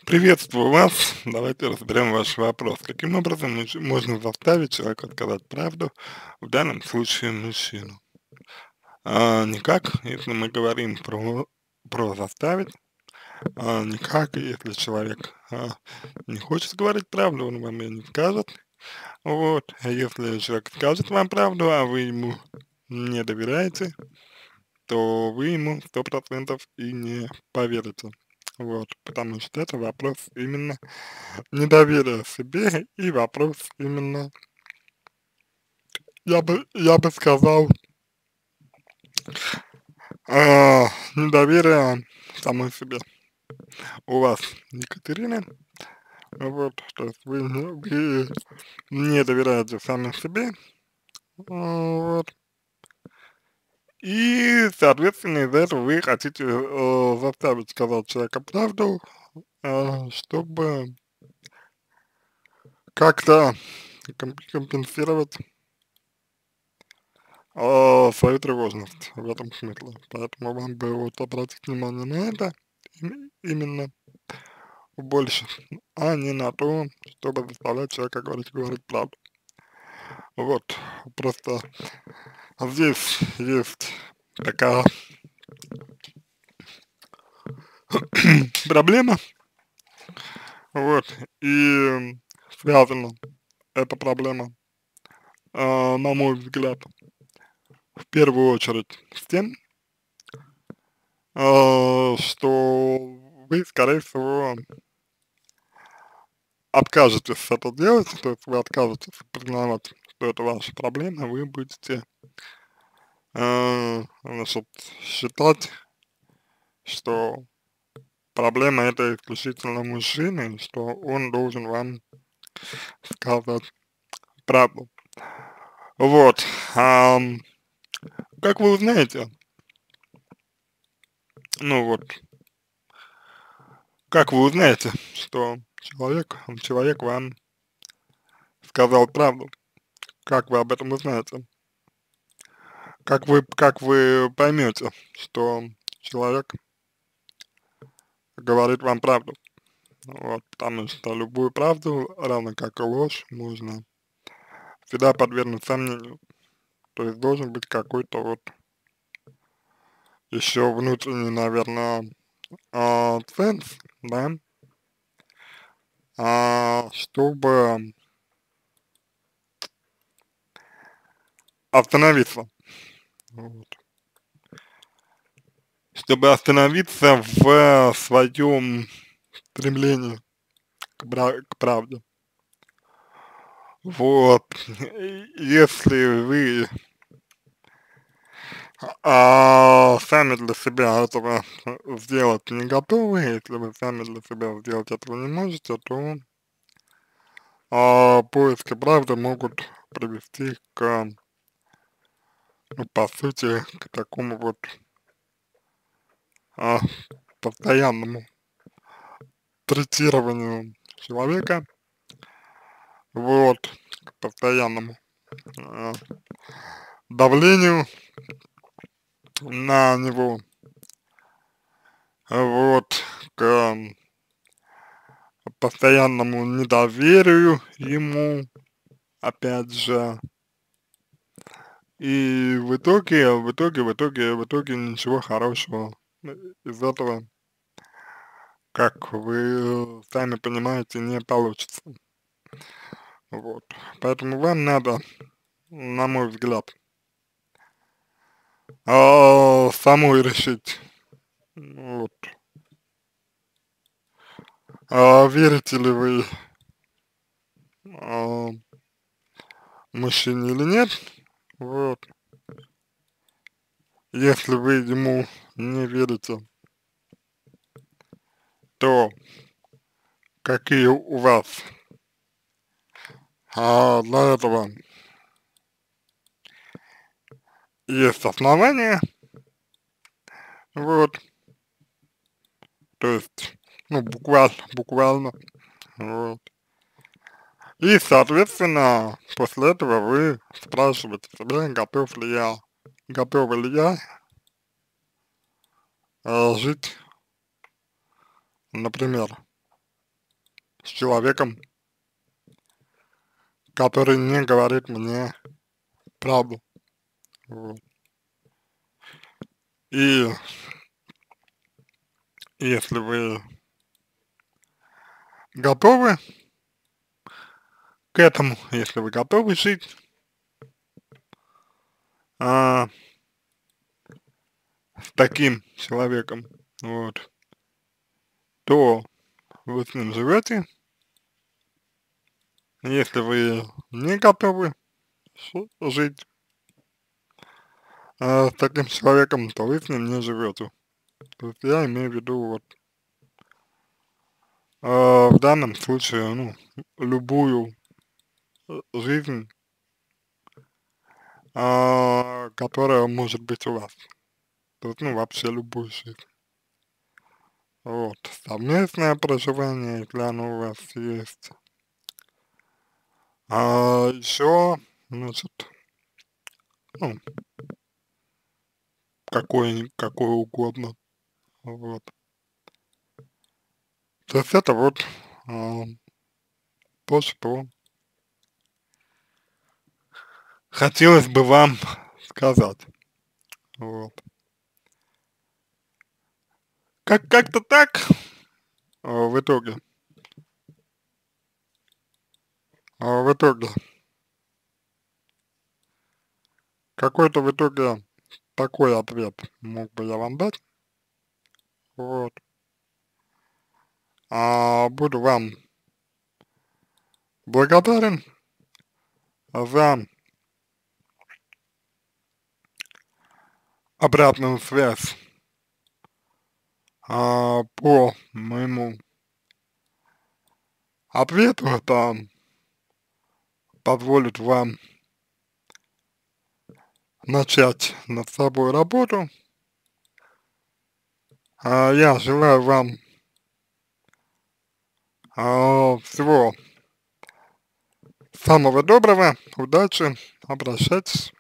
Приветствую вас. Давайте разберем ваш вопрос. Каким образом можно заставить человека сказать правду, в данном случае мужчину? Никак, если мы говорим про заставить, никак, если человек не хочет говорить правду, он вам ее не скажет. Вот. А если человек скажет вам правду, а вы ему не доверяете, то вы ему 100% и не поверите. Вот, потому что это вопрос именно недоверия себе и вопрос именно, я бы сказал, недоверия самой себе. У вас, Екатерина, вот, то есть вы не доверяете сами себе, вот, и, соответственно, из-за этого вы хотите заставить сказать человека правду, чтобы как-то компенсировать свою тревожность в этом смысле. Поэтому вам бы вот обратить внимание на это именно больше, а не на то, чтобы заставлять человека говорить правду. Вот, просто здесь есть такая проблема, вот, и связана эта проблема, на мой взгляд, в первую очередь с тем, что вы, скорее всего, откажетесь это делать, то есть вы откажетесь признавать, что это ваша проблема, вы будете, значит, считать, что проблема это исключительно мужчины, что он должен вам сказать правду. Вот, как вы узнаете, ну вот, как вы узнаете, что человек вам сказал правду? Как вы об этом узнаете? Как вы поймете, что человек говорит вам правду? Вот, потому что любую правду, равно как и ложь, можно всегда подвергнуть сомнению. То есть должен быть какой-то вот еще внутренний, наверное, ценз, да, чтобы остановиться, вот. Чтобы остановиться в своем стремлении к правде. Вот, если вы сами для себя этого сделать не готовы, если вы сами для себя сделать этого не можете, то поиски правды могут привести к, ну, по сути, к такому вот а, постоянному третированию человека, вот, к постоянному а, давлению на него, вот, к постоянному недоверию ему, опять же, и в итоге ничего хорошего из этого, как вы сами понимаете, не получится. Вот. Поэтому вам надо, на мой взгляд, самой решить, вот, верите ли вы а, мужчине или нет. Вот. Если вы ему не верите, то какие у вас для этого есть основания, вот, то есть, ну, буквально, вот. И, соответственно, после этого вы спрашиваете себя, готова ли я жить, например, с человеком, который не говорит мне правду. Вот. И если вы готовы к этому, если вы готовы жить а, с таким человеком, вот, то вы с ним живете. Если вы не готовы жить с таким человеком, то вы с ним не живете. То есть я имею в виду вот в данном случае, ну, любую жизнь, которая может быть у вас. То есть, ну, вообще любую жизнь. Вот. Совместное проживание, если оно у вас есть. А еще, значит, ну, какое угодно. Вот. То есть это вот а, то, что хотелось бы вам сказать. Вот. Как-то так в итоге. В итоге. Какой-то в итоге такой ответ мог бы я вам дать. Вот. Буду вам благодарен за обратную связь по моему ответу. Это позволит вам начать над собой работу. Я желаю вам всего самого доброго, удачи, обращайтесь.